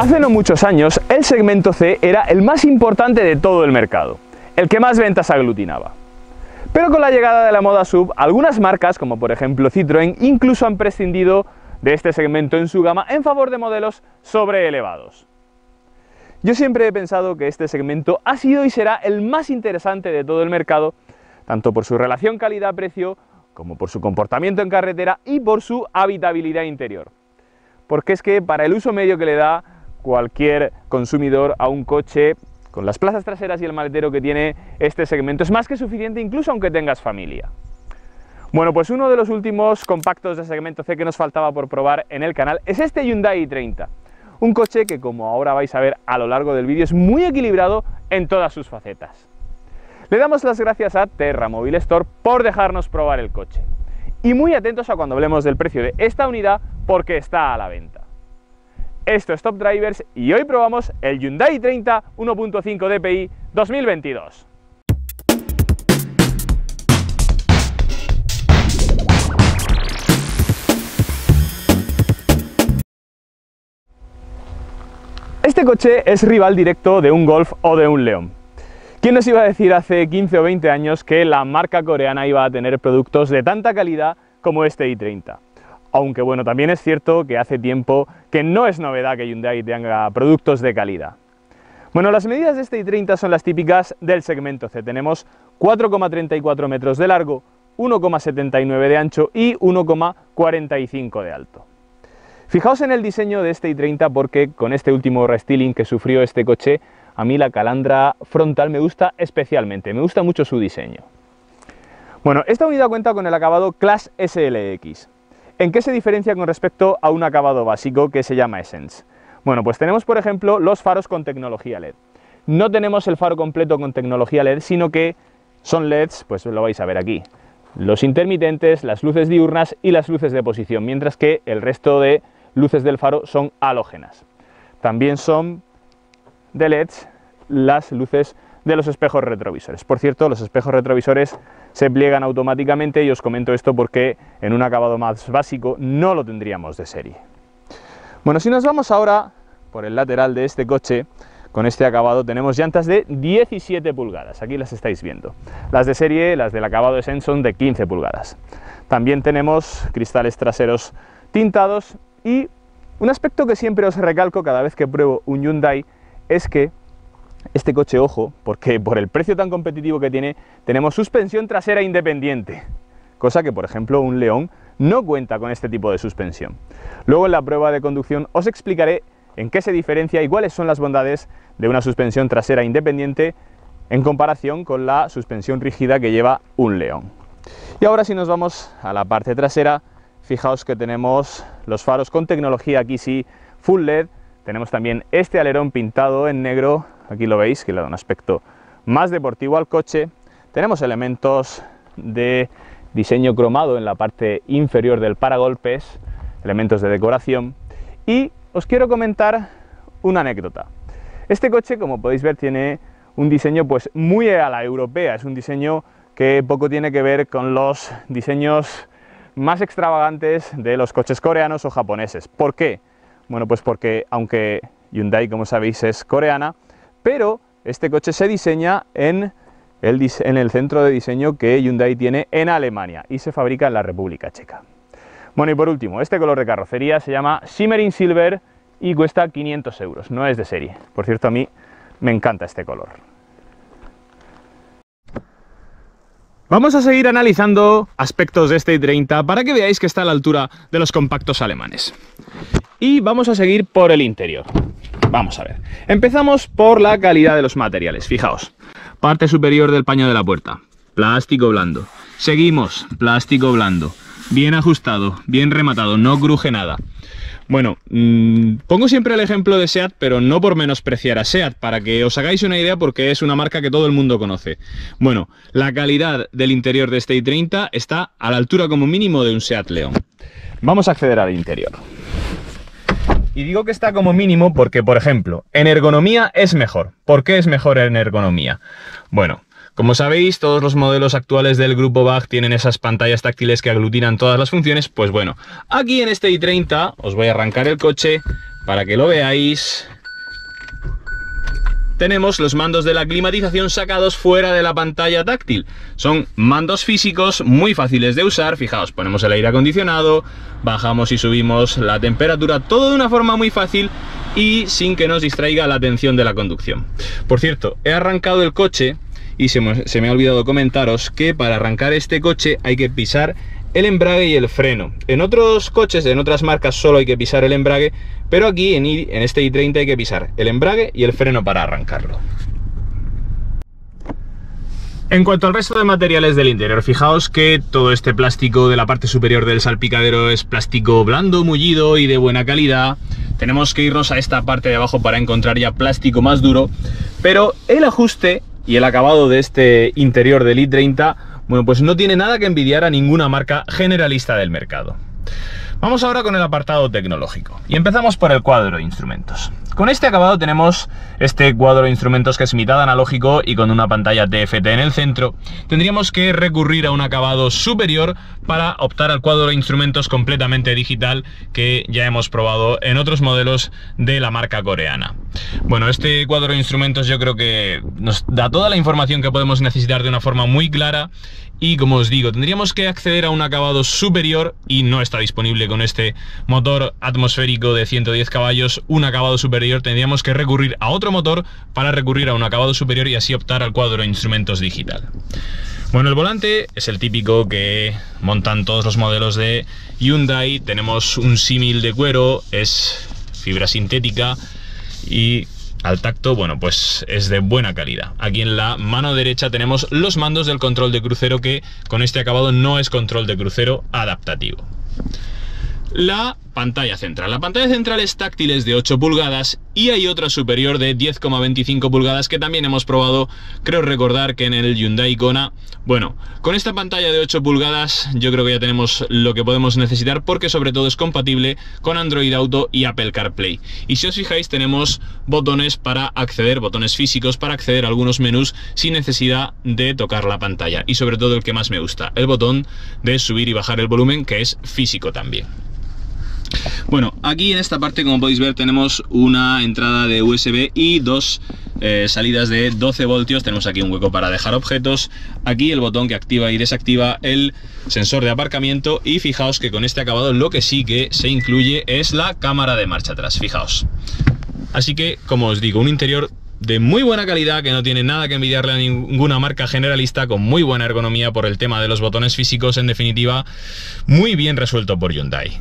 Hace no muchos años, el segmento C era el más importante de todo el mercado, el que más ventas aglutinaba. Pero con la llegada de la moda SUV, algunas marcas, como por ejemplo Citroën, incluso han prescindido de este segmento en su gama en favor de modelos sobreelevados. Yo siempre he pensado que este segmento ha sido y será el más interesante de todo el mercado, tanto por su relación calidad-precio, como por su comportamiento en carretera y por su habitabilidad interior. Porque es que para el uso medio que le da cualquier consumidor a un coche, con las plazas traseras y el maletero que tiene este segmento, es más que suficiente incluso aunque tengas familia. Bueno, pues uno de los últimos compactos de segmento C que nos faltaba por probar en el canal es este Hyundai i30. Un coche que, como ahora vais a ver a lo largo del vídeo, es muy equilibrado en todas sus facetas. Le damos las gracias a Terra Mobile Store por dejarnos probar el coche. Y muy atentos a cuando hablemos del precio de esta unidad porque está a la venta. Esto es Top Drivers y hoy probamos el Hyundai i30 1.5 DPI 2022. Este coche es rival directo de un Golf o de un León. ¿Quién nos iba a decir hace 15 o 20 años que la marca coreana iba a tener productos de tanta calidad como este i30? Aunque bueno, también es cierto que hace tiempo que no es novedad que Hyundai tenga productos de calidad. Bueno, las medidas de este i30 son las típicas del segmento C. Tenemos 4,34 metros de largo, 1,79 de ancho y 1,45 de alto. Fijaos en el diseño de este i30 porque con este último restyling que sufrió este coche, a mí la calandra frontal me gusta especialmente, me gusta mucho su diseño. Bueno, esta unidad cuenta con el acabado Class SLX. ¿En qué se diferencia con respecto a un acabado básico que se llama Essence? Bueno, pues tenemos por ejemplo los faros con tecnología LED. No tenemos el faro completo con tecnología LED, sino que son LEDs, pues lo vais a ver aquí. Los intermitentes, las luces diurnas y las luces de posición, mientras que el resto de luces del faro son halógenas. También son de LEDs las luces de los espejos retrovisores. Por cierto, los espejos retrovisores se pliegan automáticamente y os comento esto porque en un acabado más básico no lo tendríamos de serie. Bueno, si nos vamos ahora por el lateral de este coche, con este acabado tenemos llantas de 17 pulgadas, aquí las estáis viendo. Las de serie, las del acabado Essence, son de 15 pulgadas. También tenemos cristales traseros tintados y un aspecto que siempre os recalco cada vez que pruebo un Hyundai es que este coche, ojo, porque por el precio tan competitivo que tiene, tenemos suspensión trasera independiente, cosa que, por ejemplo, un León no cuenta con este tipo de suspensión. Luego en la prueba de conducción os explicaré en qué se diferencia y cuáles son las bondades de una suspensión trasera independiente en comparación con la suspensión rígida que lleva un León. Y ahora si nos vamos a la parte trasera, fijaos que tenemos los faros con tecnología, aquí sí, full LED. Tenemos también este alerón pintado en negro, aquí lo veis, que le da un aspecto más deportivo al coche. Tenemos elementos de diseño cromado en la parte inferior del paragolpes, elementos de decoración. Y os quiero comentar una anécdota. Este coche, como podéis ver, tiene un diseño pues muy a la europea, es un diseño que poco tiene que ver con los diseños más extravagantes de los coches coreanos o japoneses. ¿Por qué? Bueno, pues porque aunque Hyundai, como sabéis, es coreana, pero este coche se diseña en el centro de diseño que Hyundai tiene en Alemania y se fabrica en la República Checa. Bueno, y por último, este color de carrocería se llama Shimmering Silver y cuesta 500 euros, no es de serie. Por cierto, a mí me encanta este color. Vamos a seguir analizando aspectos de este i30 para que veáis que está a la altura de los compactos alemanes. Y vamos a seguir por el interior. Vamos a ver. Empezamos por la calidad de los materiales. Fijaos, parte superior del paño de la puerta, plástico blando. Seguimos, plástico blando. Bien ajustado, bien rematado, no cruje nada. Bueno, pongo siempre el ejemplo de SEAT, pero no por menospreciar a SEAT, para que os hagáis una idea porque es una marca que todo el mundo conoce. Bueno, la calidad del interior de este i30 está a la altura como mínimo de un SEAT León. Vamos a acceder al interior. Y digo que está como mínimo porque, por ejemplo, en ergonomía es mejor. ¿Por qué es mejor en ergonomía? Bueno, como sabéis, todos los modelos actuales del grupo BAG tienen esas pantallas táctiles que aglutinan todas las funciones. Pues bueno, aquí en este i30 os voy a arrancar el coche, para que lo veáis, tenemos los mandos de la climatización sacados fuera de la pantalla táctil. Son mandos físicos muy fáciles de usar. Fijaos, ponemos el aire acondicionado, bajamos y subimos la temperatura, todo de una forma muy fácil y sin que nos distraiga la atención de la conducción. Por cierto, he arrancado el coche y se me ha olvidado comentaros que para arrancar este coche hay que pisar el embrague y el freno. En otros coches, en otras marcas, solo hay que pisar el embrague, pero aquí en este i30 hay que pisar el embrague y el freno para arrancarlo. En cuanto al resto de materiales del interior, fijaos que todo este plástico de la parte superior del salpicadero es plástico blando, mullido y de buena calidad. Tenemos que irnos a esta parte de abajo para encontrar ya plástico más duro, pero el ajuste y el acabado de este interior del i30, bueno, pues no tiene nada que envidiar a ninguna marca generalista del mercado. Vamos ahora con el apartado tecnológico y empezamos por el cuadro de instrumentos. Con este acabado tenemos este cuadro de instrumentos que es mitad analógico y con una pantalla TFT en el centro. Tendríamos que recurrir a un acabado superior para optar al cuadro de instrumentos completamente digital que ya hemos probado en otros modelos de la marca coreana. Bueno, este cuadro de instrumentos yo creo que nos da toda la información que podemos necesitar de una forma muy clara. Y como os digo, tendríamos que acceder a un acabado superior y no está disponible con este motor atmosférico de 110 caballos, un acabado superior. Tendríamos que recurrir a otro motor para recurrir a un acabado superior y así optar al cuadro de instrumentos digital. Bueno, el volante es el típico que montan todos los modelos de Hyundai. Tenemos un símil de cuero, es fibra sintética y al tacto, bueno, pues es de buena calidad. Aquí en la mano derecha tenemos los mandos del control de crucero, que con este acabado no es control de crucero adaptativo. La pantalla central. La pantalla central es táctil, es de 8 pulgadas y hay otra superior de 10,25 pulgadas que también hemos probado, creo recordar que en el Hyundai Kona. Bueno, con esta pantalla de 8 pulgadas yo creo que ya tenemos lo que podemos necesitar, porque sobre todo es compatible con Android Auto y Apple CarPlay. Y si os fijáis, tenemos botones para acceder, botones físicos para acceder a algunos menús sin necesidad de tocar la pantalla. Y sobre todo el que más me gusta, el botón de subir y bajar el volumen, que es físico también. Bueno, aquí en esta parte, como podéis ver, tenemos una entrada de USB y dos salidas de 12 voltios. Tenemos aquí un hueco para dejar objetos, aquí el botón que activa y desactiva el sensor de aparcamiento, y fijaos que con este acabado lo que sí que se incluye es la cámara de marcha atrás, fijaos. Así que, como os digo, un interior de muy buena calidad que no tiene nada que envidiarle a ninguna marca generalista, con muy buena ergonomía por el tema de los botones físicos. En definitiva, muy bien resuelto por Hyundai.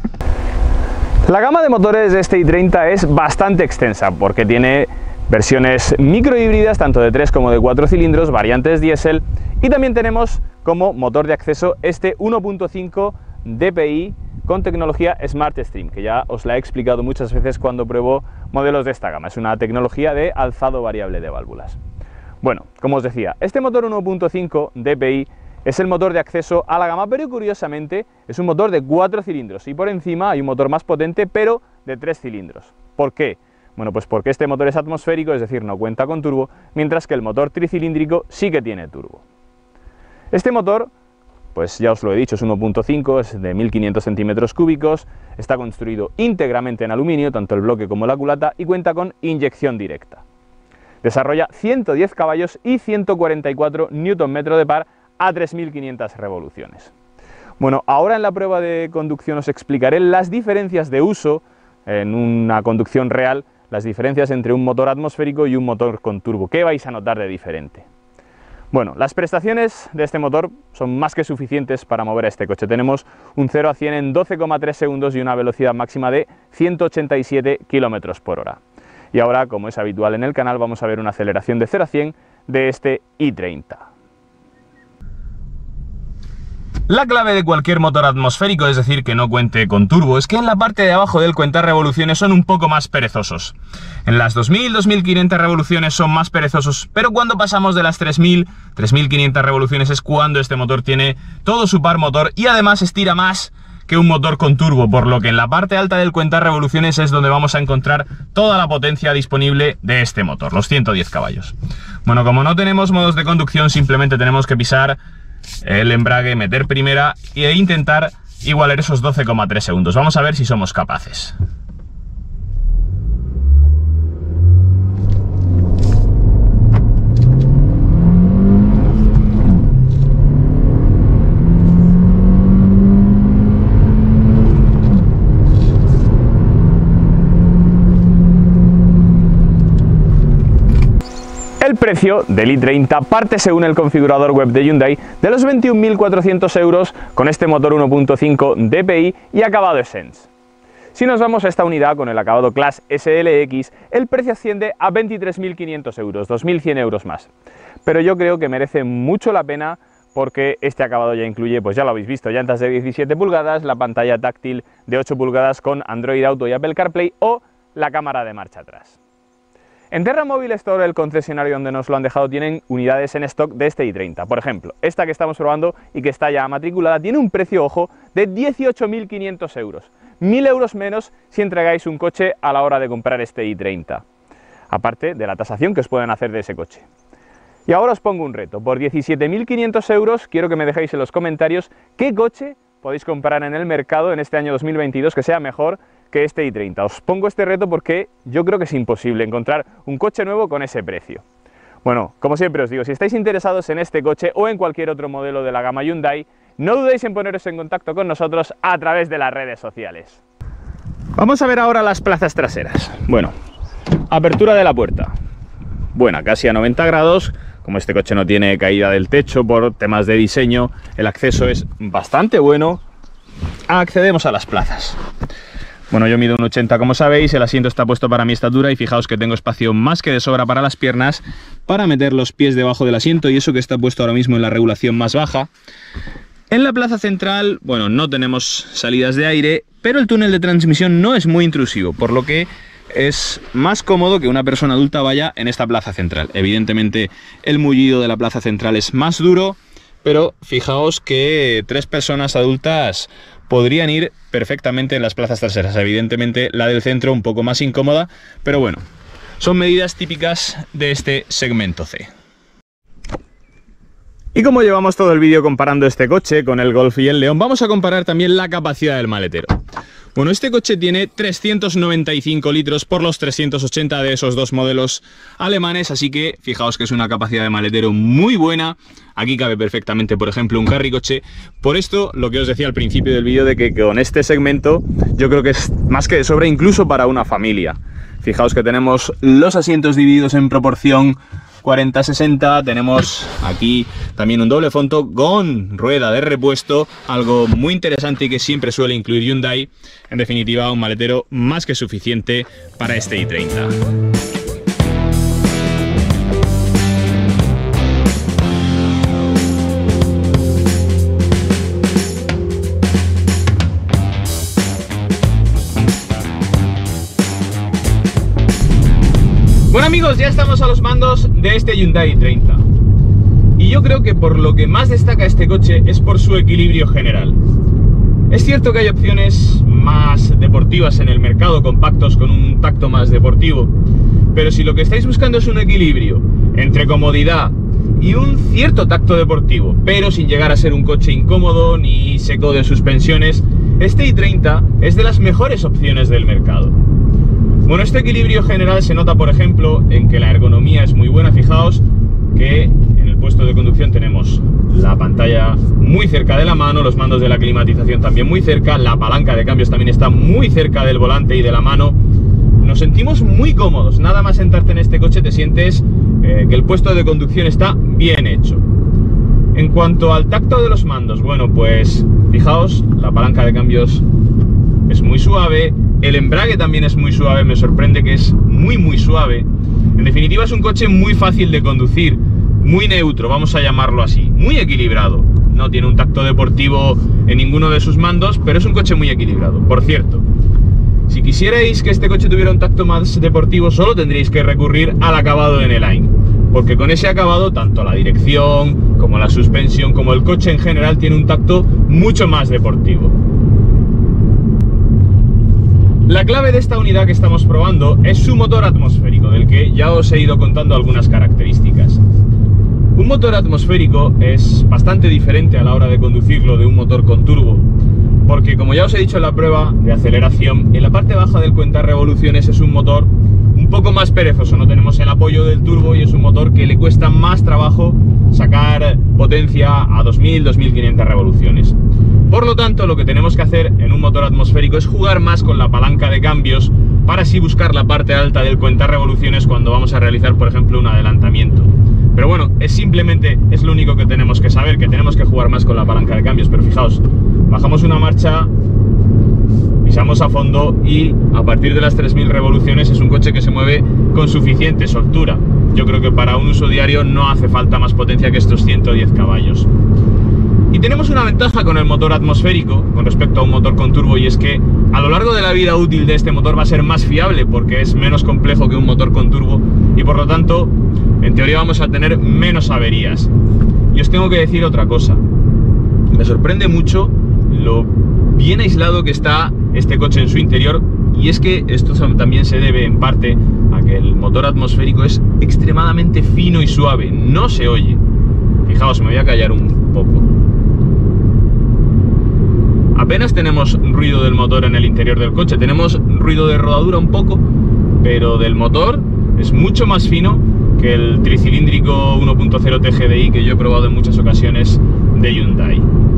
La gama de motores de este i30 es bastante extensa porque tiene versiones microhíbridas tanto de 3 como de 4 cilindros, variantes diésel, y también tenemos como motor de acceso este 1.5 DPI con tecnología SmartStream, que ya os la he explicado muchas veces cuando pruebo modelos de esta gama. Es una tecnología de alzado variable de válvulas. Bueno, como os decía, este motor 1.5 DPI es el motor de acceso a la gama, pero curiosamente es un motor de 4 cilindros y por encima hay un motor más potente, pero de 3 cilindros. ¿Por qué? Bueno, pues porque este motor es atmosférico, es decir, no cuenta con turbo, mientras que el motor tricilíndrico sí que tiene turbo. Este motor, pues ya os lo he dicho, es 1.5, es de 1500 centímetros cúbicos, está construido íntegramente en aluminio, tanto el bloque como la culata, y cuenta con inyección directa. Desarrolla 110 caballos y 144 Nm de par a 3.500 revoluciones. Bueno, ahora en la prueba de conducción os explicaré las diferencias de uso en una conducción real, las diferencias entre un motor atmosférico y un motor con turbo. ¿Qué vais a notar de diferente? Bueno, las prestaciones de este motor son más que suficientes para mover a este coche. Tenemos un 0 a 100 en 12,3 segundos y una velocidad máxima de 187 km por hora. Y ahora, como es habitual en el canal, vamos a ver una aceleración de 0 a 100 de este i30. La clave de cualquier motor atmosférico, es decir, que no cuente con turbo, es que en la parte de abajo del cuentar revoluciones son un poco más perezosos. En las 2000-2500 revoluciones son más perezosos, pero cuando pasamos de las 3000-3500 revoluciones es cuando este motor tiene todo su par motor y además estira más que un motor con turbo, por lo que en la parte alta del cuentar revoluciones es donde vamos a encontrar toda la potencia disponible de este motor, los 110 caballos. Bueno, como no tenemos modos de conducción, simplemente tenemos que pisar el embrague, meter primera e intentar igualar esos 12,3 segundos. Vamos a ver si somos capaces. El precio del i30 parte, según el configurador web de Hyundai, de los 21.400 euros con este motor 1.5 DPI y acabado Essence. Si nos vamos a esta unidad con el acabado Class SLX, el precio asciende a 23.500 euros, 2.100 euros más. Pero yo creo que merece mucho la pena porque este acabado ya incluye, pues ya lo habéis visto, llantas de 17 pulgadas, la pantalla táctil de 8 pulgadas con Android Auto y Apple CarPlay o la cámara de marcha atrás. En Terra Mobile Store, el concesionario donde nos lo han dejado, tienen unidades en stock de este i30. Por ejemplo, esta que estamos probando y que está ya matriculada tiene un precio, ojo, de 18.500 euros. 1.000 euros menos si entregáis un coche a la hora de comprar este i30. Aparte de la tasación que os pueden hacer de ese coche. Y ahora os pongo un reto. Por 17.500 euros quiero que me dejéis en los comentarios qué coche podéis comprar en el mercado en este año 2022 que sea mejor que este i30. Os pongo este reto porque yo creo que es imposible encontrar un coche nuevo con ese precio. Bueno, como siempre os digo, si estáis interesados en este coche o en cualquier otro modelo de la gama Hyundai, no dudéis en poneros en contacto con nosotros a través de las redes sociales. Vamos a ver ahora las plazas traseras. Bueno, apertura de la puerta. Buena, casi a 90 grados. Como este coche no tiene caída del techo por temas de diseño, el acceso es bastante bueno. Accedemos a las plazas. Bueno, yo mido un 80 como sabéis, el asiento está puesto para mi estatura y fijaos que tengo espacio más que de sobra para las piernas para meter los pies debajo del asiento y eso que está puesto ahora mismo en la regulación más baja. En la plaza central, bueno, no tenemos salidas de aire, pero el túnel de transmisión no es muy intrusivo, por lo que es más cómodo que una persona adulta vaya en esta plaza central. Evidentemente el mullido de la plaza central es más duro, pero fijaos que 3 personas adultas podrían ir perfectamente en las plazas traseras. Evidentemente la del centro un poco más incómoda, pero bueno, son medidas típicas de este segmento C. Y como llevamos todo el vídeo comparando este coche con el Golf y el León, vamos a comparar también la capacidad del maletero. Bueno, este coche tiene 395 litros por los 380 de esos dos modelos alemanes, así que fijaos que es una capacidad de maletero muy buena. Aquí cabe perfectamente, por ejemplo, un carricoche. Por esto, lo que os decía al principio del vídeo, de que con este segmento yo creo que es más que de sobra incluso para una familia. Fijaos que tenemos los asientos divididos en proporción 40-60, tenemos aquí también un doble fondo con rueda de repuesto, algo muy interesante y que siempre suele incluir Hyundai. En definitiva, un maletero más que suficiente para este i30. Bueno amigos, ya estamos a los mandos de este Hyundai i30 y yo creo que por lo que más destaca este coche es por su equilibrio general. Es cierto que hay opciones más deportivas en el mercado, compactos con un tacto más deportivo, pero si lo que estáis buscando es un equilibrio entre comodidad y un cierto tacto deportivo, pero sin llegar a ser un coche incómodo ni seco de suspensiones, este i30 es de las mejores opciones del mercado. Bueno, este equilibrio general se nota, por ejemplo, en que la ergonomía es muy buena. Fijaos que en el puesto de conducción tenemos la pantalla muy cerca de la mano, los mandos de la climatización también muy cerca, la palanca de cambios también está muy cerca del volante y de la mano. Nos sentimos muy cómodos, nada más sentarte en este coche te sientes que el puesto de conducción está bien hecho. En cuanto al tacto de los mandos, bueno, pues fijaos, la palanca de cambios es muy suave. El embrague también es muy suave, me sorprende que es muy suave. En definitiva es un coche muy fácil de conducir, muy neutro, vamos a llamarlo así, muy equilibrado. No tiene un tacto deportivo en ninguno de sus mandos, pero es un coche muy equilibrado. Por cierto, si quisierais que este coche tuviera un tacto más deportivo, solo tendríais que recurrir al acabado en el N-Line, porque con ese acabado, tanto la dirección, como la suspensión, como el coche en general, tiene un tacto mucho más deportivo. La clave de esta unidad que estamos probando es su motor atmosférico, del que ya os he ido contando algunas características. Un motor atmosférico es bastante diferente a la hora de conducirlo de un motor con turbo, porque como ya os he dicho en la prueba de aceleración, en la parte baja del cuenta revoluciones es un motor un poco más perezoso, no tenemos el apoyo del turbo y es un motor que le cuesta más trabajo sacar potencia a 2000-2500 revoluciones. Por lo tanto, lo que tenemos que hacer en un motor atmosférico es jugar más con la palanca de cambios para así buscar la parte alta del cuenta revoluciones cuando vamos a realizar, por ejemplo, un adelantamiento. Pero bueno, es lo único que tenemos que saber, que tenemos que jugar más con la palanca de cambios. Pero fijaos, bajamos una marcha, pisamos a fondo y a partir de las 3000 revoluciones es un coche que se mueve con suficiente soltura. Yo creo que para un uso diario no hace falta más potencia que estos 110 caballos. Y tenemos una ventaja con el motor atmosférico con respecto a un motor con turbo, y es que a lo largo de la vida útil de este motor va a ser más fiable porque es menos complejo que un motor con turbo y por lo tanto en teoría vamos a tener menos averías. Y os tengo que decir otra cosa, me sorprende mucho lo bien aislado que está este coche en su interior, y es que esto también se debe en parte a que el motor atmosférico es extremadamente fino y suave, no se oye. Fijaos, me voy a callar un poco. Apenas tenemos ruido del motor en el interior del coche, tenemos ruido de rodadura un poco, pero del motor es mucho más fino que el tricilíndrico 1.0 TGDI que yo he probado en muchas ocasiones de Hyundai.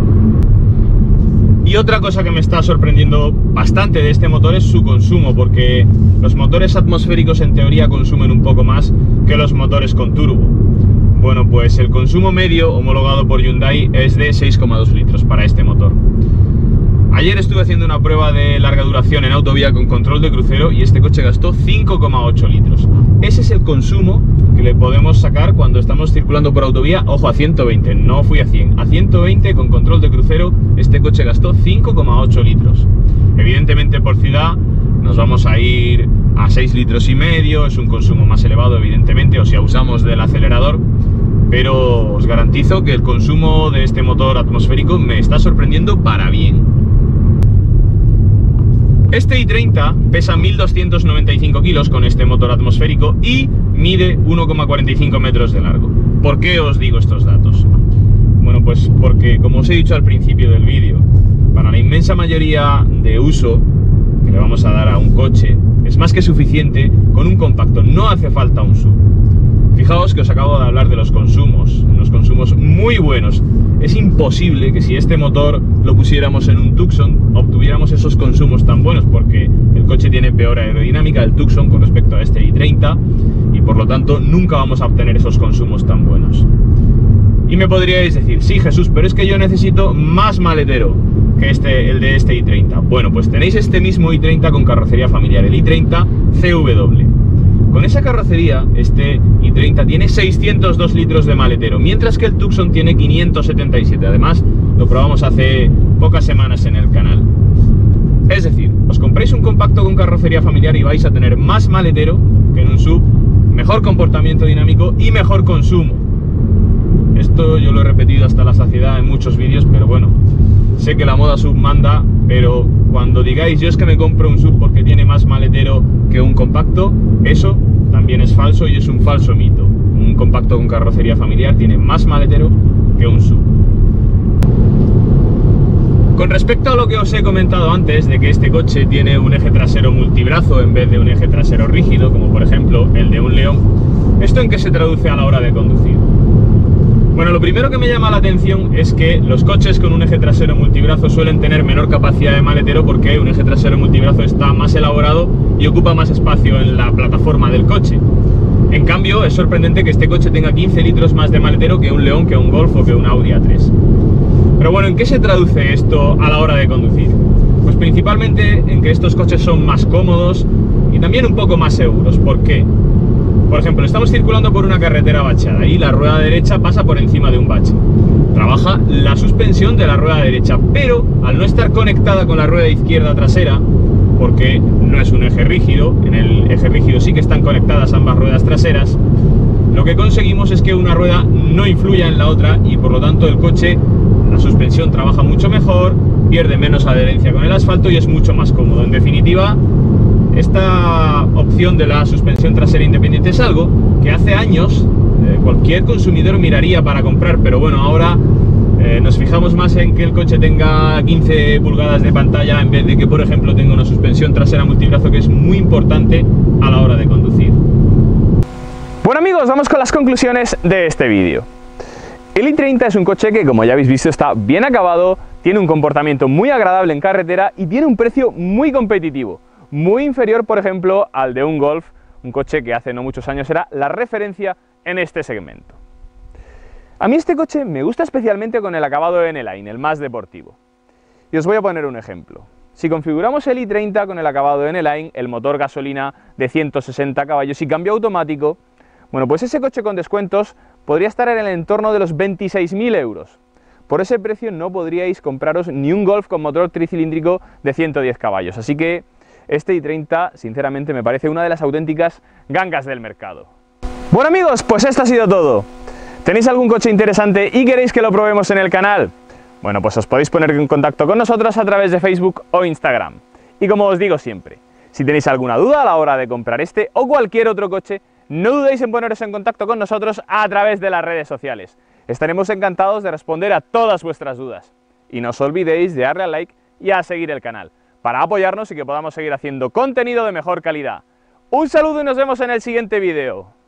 Y otra cosa que me está sorprendiendo bastante de este motor es su consumo, porque los motores atmosféricos en teoría consumen un poco más que los motores con turbo. Bueno, pues el consumo medio homologado por Hyundai es de 6,2 litros para este motor. Ayer estuve haciendo una prueba de larga duración en autovía con control de crucero y este coche gastó 5,8 litros. Ese es el consumo que le podemos sacar cuando estamos circulando por autovía, ojo, a 120, no fui a 100, a 120 con control de crucero este coche gastó 5,8 litros. Evidentemente por ciudad nos vamos a ir a 6 litros y medio, es un consumo más elevado evidentemente, o si abusamos del acelerador, pero os garantizo que el consumo de este motor atmosférico me está sorprendiendo para bien. Este i30 pesa 1295 kilos con este motor atmosférico y mide 1,45 metros de largo. ¿Por qué os digo estos datos? Bueno, pues porque, como os he dicho al principio del vídeo, para la inmensa mayoría de uso que le vamos a dar a un coche, es más que suficiente con un compacto, no hace falta un SUV. Fijaos que os acabo de hablar de los consumos, unos consumos muy buenos. Es imposible que si este motor lo pusiéramos en un Tucson obtuviéramos esos consumos tan buenos, porque el coche tiene peor aerodinámica, el Tucson, con respecto a este i30, y por lo tanto nunca vamos a obtener esos consumos tan buenos. Y me podríais decir, sí Jesús, pero es que yo necesito más maletero que el de este i30. Bueno, pues tenéis este mismo i30 con carrocería familiar, el i30 CW. Con esa carrocería, este i30 tiene 602 litros de maletero, mientras que el Tucson tiene 577. Además, lo probamos hace pocas semanas en el canal. Es decir, os compráis un compacto con carrocería familiar y vais a tener más maletero que en un SUV, mejor comportamiento dinámico y mejor consumo. Esto yo lo he repetido hasta la saciedad en muchos vídeos, pero bueno, sé que la moda SUV manda, pero cuando digáis yo es que me compro un SUV porque tiene más maletero que un compacto, eso también es falso y es un falso mito. Un compacto con carrocería familiar tiene más maletero que un SUV. Con respecto a lo que os he comentado antes, de que este coche tiene un eje trasero multibrazo en vez de un eje trasero rígido, como por ejemplo el de un León, ¿esto en qué se traduce a la hora de conducir? Bueno, lo primero que me llama la atención es que los coches con un eje trasero multibrazo suelen tener menor capacidad de maletero porque un eje trasero multibrazo está más elaborado y ocupa más espacio en la plataforma del coche. En cambio, es sorprendente que este coche tenga 15 litros más de maletero que un León, que un Golf o que un Audi A3. Pero bueno, ¿en qué se traduce esto a la hora de conducir? Pues principalmente en que estos coches son más cómodos y también un poco más seguros. ¿Por qué? Por ejemplo, estamos circulando por una carretera bachada y la rueda derecha pasa por encima de un bache. Trabaja la suspensión de la rueda derecha, pero al no estar conectada con la rueda izquierda trasera, porque no es un eje rígido, en el eje rígido sí que están conectadas ambas ruedas traseras, lo que conseguimos es que una rueda no influya en la otra y por lo tanto el coche, la suspensión trabaja mucho mejor, pierde menos adherencia con el asfalto y es mucho más cómodo. En definitiva, esta opción de la suspensión trasera independiente es algo que hace años cualquier consumidor miraría para comprar, pero bueno, ahora nos fijamos más en que el coche tenga 15 pulgadas de pantalla en vez de que, por ejemplo, tenga una suspensión trasera multibrazo, que es muy importante a la hora de conducir. Bueno amigos, vamos con las conclusiones de este vídeo. El i30 es un coche que, como ya habéis visto, está bien acabado, tiene un comportamiento muy agradable en carretera y tiene un precio muy competitivo. muy inferior, por ejemplo, al de un Golf, un coche que hace no muchos años era la referencia en este segmento. A mí este coche me gusta especialmente con el acabado N-Line, el más deportivo. Y os voy a poner un ejemplo. Si configuramos el i30 con el acabado N-Line, el motor gasolina de 160 caballos y cambio automático, bueno, pues ese coche con descuentos podría estar en el entorno de los 26.000 euros. Por ese precio no podríais compraros ni un Golf con motor tricilíndrico de 110 caballos. Así que este i30, sinceramente, me parece una de las auténticas gangas del mercado. Bueno amigos, pues esto ha sido todo. ¿Tenéis algún coche interesante y queréis que lo probemos en el canal? Bueno, pues os podéis poner en contacto con nosotros a través de Facebook o Instagram. Y como os digo siempre, si tenéis alguna duda a la hora de comprar este o cualquier otro coche, no dudéis en poneros en contacto con nosotros a través de las redes sociales. Estaremos encantados de responder a todas vuestras dudas. Y no os olvidéis de darle al like y a seguir el canal, para apoyarnos y que podamos seguir haciendo contenido de mejor calidad. Un saludo y nos vemos en el siguiente vídeo.